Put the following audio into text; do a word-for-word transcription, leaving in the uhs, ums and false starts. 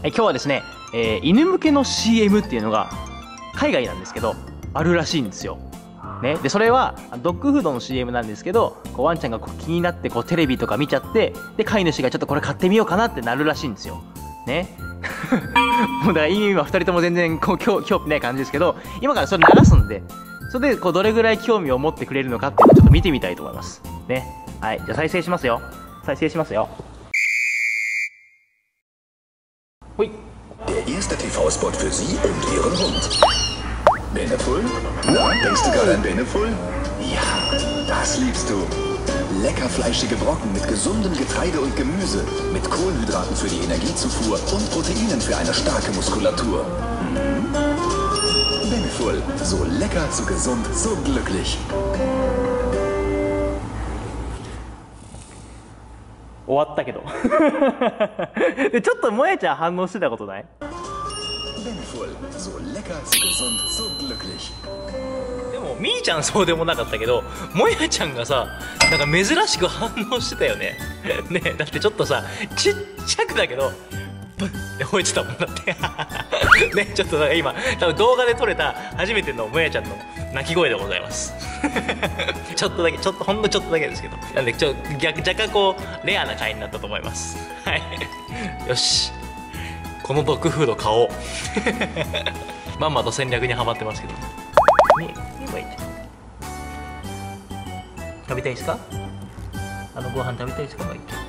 今日はですね、えー、犬向けの シーエム っていうのが海外なんですけどあるらしいんですよ。ね、でそれはドッグフードの シーエム なんですけど、こうワンちゃんがこう気になってこうテレビとか見ちゃって、で飼い主がちょっとこれ買ってみようかなってなるらしいんですよ。ねもうだから今ふたりとも全然こう興興味ない感じですけど、今からそれ流すんで、それでこうどれぐらい興味を持ってくれるのかっていうのをちょっと見てみたいと思いますね。はい、じゃあ再生しますよ。再生しますよ。ほい。 Der erste T V-Spot für Sie und Ihren Hund. Beneful? Na, denkst du gerade an Beneful? Ja, das liebst du. Lecker fleischige Brocken mit gesundem Getreide und Gemüse, mit Kohlenhydraten für die Energiezufuhr und Proteinen für eine starke Muskulatur. Mhm. Beneful, so lecker, so gesund, so glücklich. 終わったけどでちょっともやちゃん反応してたことない？でもみーちゃんそうでもなかったけど、もやちゃんがさなんか珍しく反応してたよねね、だってちょっとさちっちゃくだけどブッって吠えてたもんだってね、ちょっとなんか今多分動画で撮れた初めてのもやちゃんの鳴き声でございますちょっとだけ、ちょっとほんのちょっとだけですけど、なんでちょ逆若干こうレアな回になったと思います。はいよし、このドッグフード買おうまんまと戦略にはまってますけどね。え、もやちゃん食べたいですか？あのご飯食べたいですか？もやちゃん